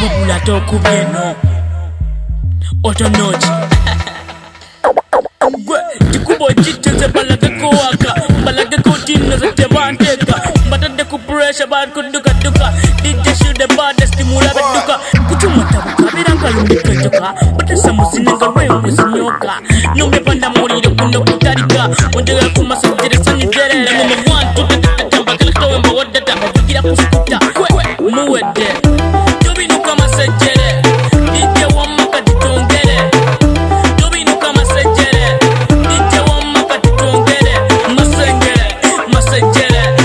Bubula toku bieno Otonochi Gwe Tikubo jiteze balage ko waka Balage ko tina za tebanteka Batade ku pressure bad kuduka duka DJ shoot the baddest timula beduka Kuchuma tabuka biranga lumbi kwejoka Batasa musinenga wewe musinyoka Numbe panda muriro kuno kutarika Wendega kumasajire sanyi jere Number 1 to the tamba kalito wemba wadada Vigira kufukuta Muwede Jobi nuka masajere DJ wamaka titongere Jobi nuka masajere DJ wamaka titongere Masengere Masajere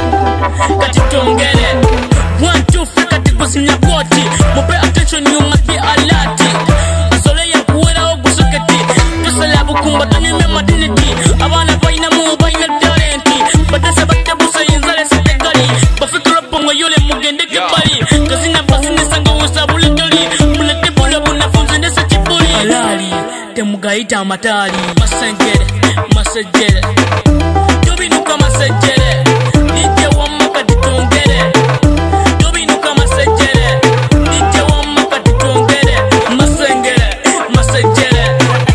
Katitongere 1, 2, 3 katikusinya koti Mope attention you must be alert Asole ya kuwela ogusuketi Tusala bukumba tanyume madiniti Abana vaina mu vaina talenti Batasa batabusa yinzale setekali Bafikira pongo yole mugende kibali Kazina basine sanga usabule toli Mulete bula bunafunze ndesa chipuli Alali, temugaita matali Masengere, masajere Jobi nuka masajere DJ wamaka titongere Jobi nuka masajere DJ wamaka titongere Masengere, masajere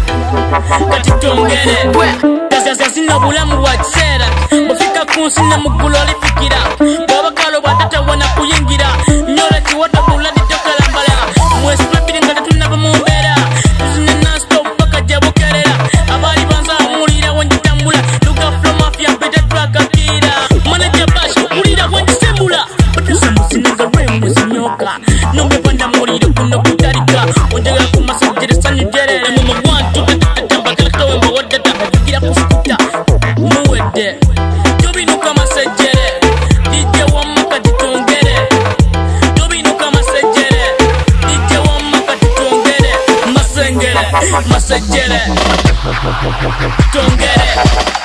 Katitongere Kazazazina bulamu wachera Bafika kunsina mugulu alifikira Babakalo batata wana kuyingira Nyola chiwata buladi toka lambala Mwesipapiri ngata tunaba mumbera Zina non-stop baka jabu kerera Abali banza mulira wanjitambula Luka flow mafia beta traka kira Manager bash mulira wanjisembula Batasa musinenga we musinyoka Numbe panda mulira kuno kutarika Wendega kumasajire sanyi jere Number 1 to the tamba kalito wemba wadada Vigira kufukuta Muwede Jobi nuka masajere DJ wamaka titongere Jobi nuka masajere DJ wamaka titongere Masengere Masajere Tongere